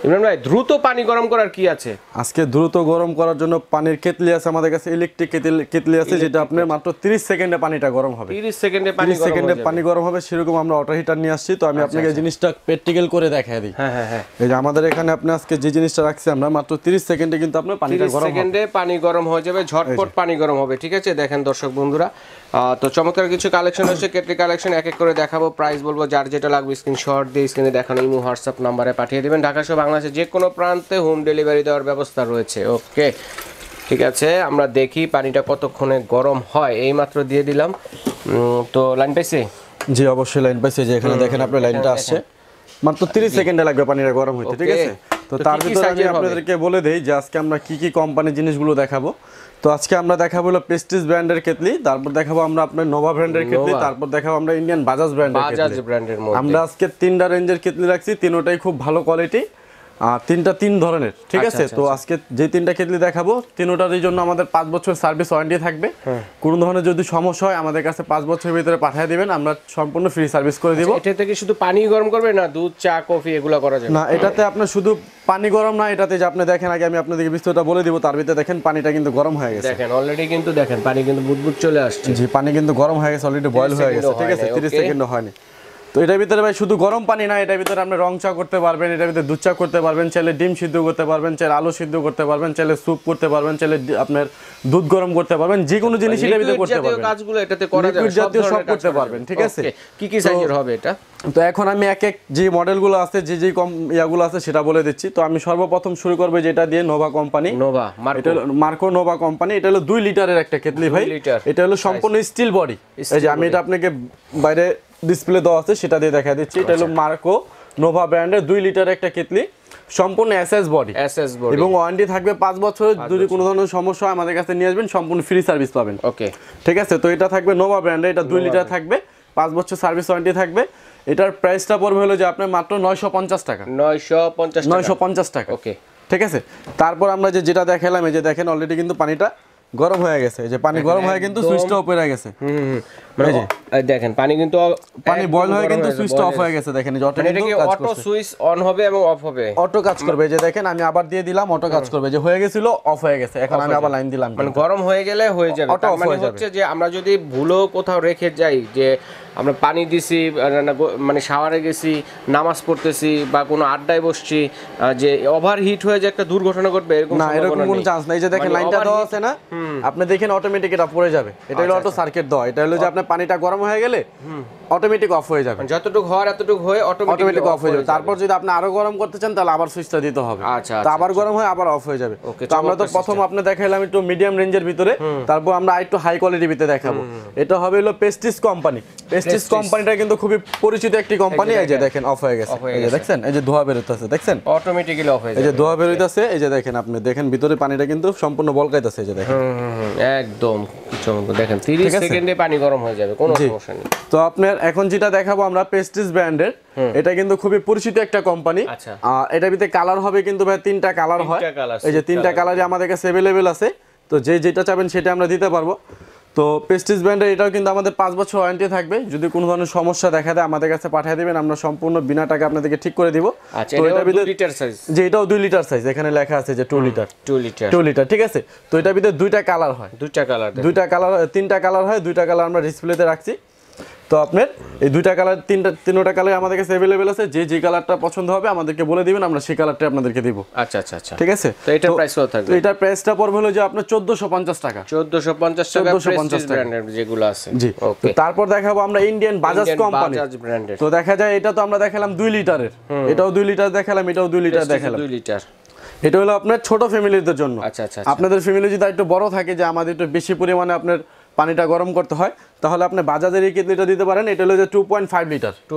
ইমরান ভাই দ্রুত পানি গরম করার কি আছে? আজকে দ্রুত গরম করার জন্য পানির কেটলি আছে আমাদের কাছে, ইলেকট্রিক কেটলি আছে, যেটা আপনার মাত্র 30 সেকেন্ডে পানিটা গরম হবে। 30 সেকেন্ডে পানি গরম হবে, সেরকম আমরা ওয়াটার হিটার নিয়ে আসছি। তো আমি আপনাকে জিনিসটা প্র্যাকটিক্যাল করে দেখাই দিই। হ্যাঁ। এই যে আমাদের এখানে আপনি আজকে যে জিনিসটা রাখছি আমরা, মাত্র 30 সেকেন্ডে কিন্তু আপনার পানিটা গরম হবে। 30 সেকেন্ডে পানি গরম হয়ে যাবে, ঝটপট পানি গরম হবে। ঠিক আছে, দেখেন দর্শক বন্ধুরা, তো চমৎকার কিছু কালেকশন হচ্ছে, কেটলি কালেকশন এক এক করে দেখাবো, প্রাইস বলবো, যার যেটা লাগবে স্ক্রিনশট দিয়ে স্ক্রিনে দেখানো ইমো হোয়াটসঅ্যাপ নাম্বারে পাঠিয়ে দিবেন। ঢাকা সহ বাংলাদেশের যে কোনো প্রান্তে হোম ডেলিভারি দেওয়ার ব্যবস্থা রয়েছে। ওকে, ঠিক আছে, আমরা দেখি পানিটা কতক্ষণে গরম হয়। এই মাত্র দিয়ে দিলাম। তো লাইন পাইছে? জি অবশ্যই লাইন পাইছে। যে এখানে দেখেন আপনার লাইনটা আসছে, মাত্র 30 সেকেন্ডে লাগবে পানিটা গরম হইতে। ঠিক আছে, তো তার ভিতরে আমি আপনাদেরকে বলে দেই যে আজকে আমরা কি কি কোম্পানির জিনিসগুলো দেখাবো। তো আজকে আমরা দেখাবো হলো প্রেস্টিজ ব্র্যান্ডের কেটলি, তারপর দেখাবো আমরা আপনার নোভা ব্র্যান্ডের কেটলি, তারপর দেখাবো আমরা ইন্ডিয়ান বাজাজ ব্র্যান্ডের মধ্যে। আমরা আজকে 3টা রেঞ্জের কেটলি রাখছি, তিনটাই খুব ভালো কোয়ালিটি, তিনটা 3 ধরনের। ঠিক আছে, তো আজকে যে 3টা কেটলি দেখাবো তিনটারই জন্য আমাদের 5 বছর সার্ভিস ওয়ারেন্টি থাকবে। কোনো ধরনের যদি সমস্যা হয় আমাদের কাছে 5 বছরের ভিতরে পাঠিয়ে দিবেন, আমরা সম্পূর্ণ ফ্রি সার্ভিস করে দিব। এটা থেকে শুধু পানি গরম করবে না, দুধ, চা, কফি এগুলো করা যাবে না? এটাতে আপনার শুধু পানি গরম না, এটাতে যে আপনি দেখেন, আগে আমি আপনাদেরকে বিস্তারিত বলে দিব, তার ভিতরে দেখেন পানিটা কিন্তু গরম হয়ে গেছে। দেখেন অলরেডি কিন্তু দেখেন পানি কিন্তু বুদবুদ চলে আসছে। জি, পানি কিন্তু গরম হয়ে গেছে, অলরেডি বয়েল হয়ে গেছে। ঠিক আছে, 30 সেকেন্ডও হয়নি। তো এটার ভিতরে ভাই শুধু গরম পানি না, এটার ভিতরে আপনি রং চা করতে পারবেন, এটার ভিতরে দুধ চা করতে পারবেন, চাইলে ডিম সিদ্ধ করতে পারবেন, চাইলে আলু সিদ্ধ করতে পারবেন, চাইলে স্যুপ করতে পারবেন, চাইলে আপনার দুধ গরম করতে পারবেন, যে কোনো জিনিস এটার ভিতরে করতে পারবেন। কাজগুলো এটাতে করা যাবে, সব ধরনের করতে পারবেন। ঠিক আছে, কি কি সাইজের হবে এটা? তো এখন আমি এক এক যে মডেলগুলো আছে, যে ইয়াগুলো আছে সেটা বলে দিচ্ছি। তো আমি সর্বপ্রথম শুরু করব যেটা দিয়ে, নোভা কোম্পানি, এটা মার্কো নোভা কোম্পানি। এটা হলো 2 লিটারের একটা কেটলি ভাই, এটা হলো সম্পূর্ণ স্টিল বডি। এই যে আমি এটা আপনাকে বাইরে ডিসপ্লে দেওয়া আছে সেটা দিয়ে দেখা দিচ্ছি। এটা হলো মার্কো নোভা ব্র্যান্ডের 2 লিটারের একটা কেটলি, সম্পূর্ণ এসএস বডি এবং ওয়ারেন্টি থাকবে 5 বছর। যদি কোনো ধরনের সমস্যা হয় আমাদের কাছে নিয়ে আসবেন, সম্পূর্ণ ফ্রি সার্ভিস পাবেন। ওকে, ঠিক আছে। তো এটা থাকবে নোভা ব্র্যান্ডের, এটা 2 লিটার থাকবে, 5 বছর সার্ভিস ওয়ারেন্টি থাকবে। এটার প্রাইসটা পড়বে হলো যে আপনার মাত্র 950 টাকা। 950 টাকা। ওকে, ঠিক আছে। তারপর আমরা যেটা দেখালাম, এই যে দেখেন অলরেডি কিন্তু পানিটা গরম হয়ে গেছে। এই যে পানি গরম হয়ে কিন্তু সুইচটা অফ হয়ে গেছে। মানে দেখেন পানি কিন্তু বয়েল হয়ে কিন্তু সুইচটা অফ হয়ে গেছে। দেখেন এটা কি অটো সুইচ অন হবে এবং অফ হবে, অটো কাজ করবে। এই যে দেখেন আমি আবার দিয়ে দিলাম, অটো কাজ করবে। যে হয়ে গেছিল অফ হয়ে গেছে, এখন আমি আবার লাইন দিলাম, মানে গরম হয়ে গেলে হয়ে যাবে। তার মানে হচ্ছে যে আমরা যদি ভুলও কোথাও রেখে যাই, যে আমরা পানি দিছি, মানে শাওয়ারে গেছি, নামাজ পড়তেছি বা কোনো আড্ডায় বসছি, যে ওভার হিট হয়ে যে একটা দুর্ঘটনা ঘটবে, এরকম না, এরকম কোনো চান্স নাই। এই যে দেখেন লাইনটা দেওয়া আছে না, আপনি দেখেন অটোমেটিক এটা পড়ে যাবে। এটা হলো অটো সার্কিট দেওয়া। এটা হলো যে আপনার পানিটা গরম হয়ে গেলে অটোমেটিক অফ হয়ে যাবে, যতটুকু হওয়ার এতটুকু হয়ে অটোমেটিক অফ হয়ে যাবে। তারপর যদি আপনি আরো গরম করতে চান তাহলে আবার সুইচটা দিতে হবে। তো আবার গরম হয় আবার অফ হয়ে যাবে। তো আমরা তো প্রথম আপনি দেখাইলাম একটু মিডিয়াম রেঞ্জের ভিতরে, তারপর আমরা একটু হাই কোয়ালিটির ভিতরে দেখাবো। এটা হবে হলো প্রেস্টিজ কোম্পানি। প্রেস্টিজ কোম্পানিটা কিন্তু খুবই পরিচিত একটি কোম্পানি। এই যে দেখেন অফ হয়ে গেছে, এই যে দেখছেন, এই যে ধোঁয়া বের হইতাছে, দেখছেন অটোমেটিক্যালি অফ হয়ে যায়। এই যে ধোঁয়া বের হইতাছে, এই যে দেখেন আপনি দেখেন ভিতরে পানিটা কিন্তু সম্পূর্ণ বলকাইতাছে। এই যে দেখেন একদম চমৎকার, দেখেন 30 সেকেন্ডে পানি গরম হয়ে যাবে, কোনো সমস্যা নেই। তো আপনার এখন যেটা দেখাবো আমরা প্রেস্টিজ ব্র্যান্ডের, এটা কিন্তু খুবই পরিচিত একটা কোম্পানি। এটার ভিতরে কালার হবে কিন্তু ভাই 3টা কালার হয়। এই যে 3টা কালারই আমাদের কাছে अवेलेबल আছে। তো যেটা চাবেন সেটা আমরা দিতে পারবো। তো প্রেস্টিজ ব্র্যান্ডের এটাও কিন্তু আমাদের 5 বছর ওয়ারেন্টি থাকবে। যদি কোনো ধরনের সমস্যা দেখা দেয় আমাদের কাছে পাঠিয়ে দিবেন, আমরা সম্পূর্ণ বিনা টাকা আপনাদেরকে ঠিক করে দিব। তো এটার ভিতরে 2 লিটার সাইজ, যে এটাও 2 লিটার সাইজ, এখানে লেখা আছে যে 2 লিটার। ঠিক আছে, তো এটার ভিতরে 2টা কালার হয়, 3টা কালার হয়, 2টা কালার আমরা ডিসপ্লেতে রাখছি। তো আপনার এই 2টা কালার, তিনটা কালার আমাদের কাছে अवेलेबल আছে। যে কালারটা পছন্দ হবে আমাদেরকে বলে দিবেন, আমরা সেই কালারটা আপনাদেরকে দিব। আচ্ছা, ঠিক আছে। তো এটার প্রাইস কত থাকবে? তো এটার প্রাইসটা পড়বে হলো যে আপনার 1450 টাকা। 1450 টাকা প্রেস্টিজ ব্র্যান্ডের যেগুলো আছে। জি, ওকে। তারপর দেখাবো আমরা ইন্ডিয়ান বাজাজ কোম্পানি। তো দেখা যায় এটা তো আমরা দেখালাম 2 লিটারের, এটাও 2 লিটার দেখালাম, এটাও 2 লিটার দেখালাম। 2 লিটার এটা হলো আপনার ছোট ফ্যামিলিদের জন্য। আপনাদের ফ্যামিলি যদি একটু বড় থাকে, যে আমাদের একটু বেশি পরিমাণে আপনার পানিটা গরম করতে হয়, তাহলে আপনি বাজাজের এই কেটলিটা দিতে পারেন। এটা হলো যে 2.5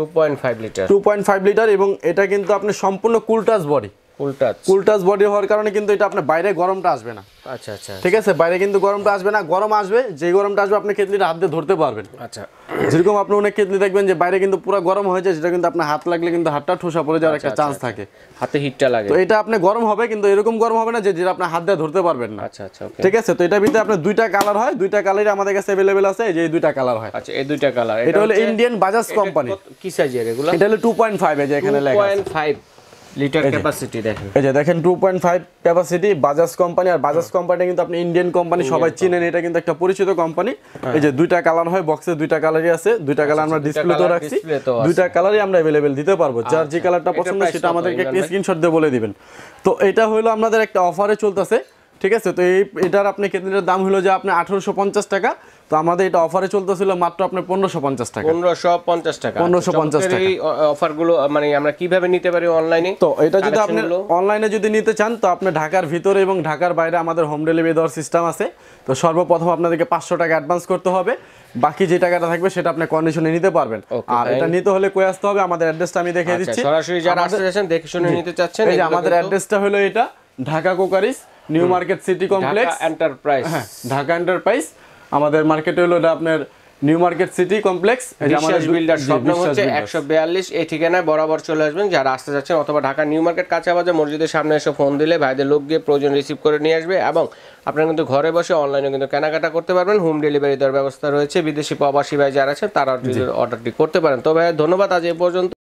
লিটার এবং এটা কিন্তু আপনি সম্পূর্ণ cool touch body. Cool touch body হওয়ার কারণে কিন্তু এটা আপনার বাইরে গরমটা আসবে না। ঠিক আছে, বাইরে কিন্তু গরমটা আসবে না। গরম আসবে, যে গরমটা আসবে আপনি কেটলিটা হাত দিয়ে ধরতে পারবেন। যেরকম আপনি অনেক কেটলি দেখবেন যে বাইরে কিন্তু পুরো গরম হয়ে যায়, সেটা কিন্তু আপনার হাত লাগলে কিন্তু হাতটা ঠোসা পড়ে যাওয়ার একটা চান্স থাকে, হাতে হিটটা লাগে। তো এটা আপনি গরম হবে, কিন্তু এরকম গরম হবে না যে যেটা আপনি হাত দিয়ে ধরতে পারবেন না। ঠিক আছে। তো এটার ভিতরে আপনার 2টা কালার হয়, 2টা কালারই আমাদের কাছে अवेलेबल আছে। যে এই 2টা কালার হয়। এই 2টা কালার, এটা হলো ইন্ডিয়ান বাজাজ কোম্পানি। কি সাইজের এগুলো? এটা হলো 2.5, এই যে এখানে লেখা আছে 2.5। লিটার ক্যাপাসিটি দেখেন, এই যে দেখেন 2.5 ক্যাপাসিটি, বাজাজ কোম্পানি। আর বাজাজ কোম্পানি কিন্তু আপনি ইন্ডিয়ান কোম্পানি, সবাই চিনেন, এটা কিন্তু একটা পরিচিত কোম্পানি। এই যে দুইটা কালার হয়, বক্সে দুইটা কালারই আছে, দুইটা কালার আমরা ডিসপ্লেতেও রাখছি, দুইটা কালারই আমরা अवेलेबल দিতে পারবো। যার যে কালারটা পছন্দ সেটা আমাদেরকে একটা স্ক্রিনশট দিয়ে বলে দিবেন। তো এটা হলো আমাদের একটা অফারে চলতেছে, ঠিক আছে। তো এটার আপনি কেটলিটার দাম হলো যে আপনি 1850 টাকা, তো আমাদের এটা অফারে চলতেছিল মাত্র আপনার 1550 টাকা। 1550 টাকা, 1550 টাকা। এই অফারগুলো মানে আমরা কিভাবে নিতে পারি অনলাইনে? তো এটা যদি আপনি অনলাইনে যদি নিতে চান, তো আপনি ঢাকার ভিতরে এবং ঢাকার বাইরে আমাদের হোম ডেলিভারি দেওয়ার সিস্টেম আছে। তো সর্বপ্রথম আপনাদেরকে 500 টাকা অ্যাডভান্স করতে হবে, বাকি যে টাকাটা থাকবে সেটা আপনি কন্ডিশনে নিতে পারবেন। আর এটা নিতে হলে কই আসতে হবে, আমাদের অ্যাড্রেসটা আমি দেখিয়ে দিচ্ছি। সরাসরি যারা আসতে যাচ্ছেন দেখে শুনে নিতে চাচ্ছেন, এই যে আমাদের অ্যাড্রেসটা হলো এটা, ঢাকা কোকারিস new market city complex, Dhaka enterprise. হ্যাঁ, ঢাকা এন্টারপ্রাইজ। আমাদের মার্কেটে হলো এটা আপনার নিউ মার্কেট সিটি কমপ্লেক্স। এই যে আমাদের বিল্ডার শপ নাম হচ্ছে 142, এই ঠিকানায় বরাবর চলে আসবেন যারা আসতে যাচ্ছেন, অথবা ঢাকা নিউ মার্কেট কাঁচা বাজার মসজিদের সামনে এসে ফোন দিলে ভাইদের লোক গিয়ে প্রয়োজন রিসিভ করে নিয়ে আসবে। এবং আপনারা কিন্তু ঘরে বসে অনলাইনে কিন্তু কেনাকাটা করতে পারবেন, হোম ডেলিভারি দেওয়ার ব্যবস্থা রয়েছে। বিদেশি প্রবাসী ভাই যারা আছেন তারা অর্ডারটি করতে পারেন। তো ভাই ধন্যবাদ, আজ এই পর্যন্ত।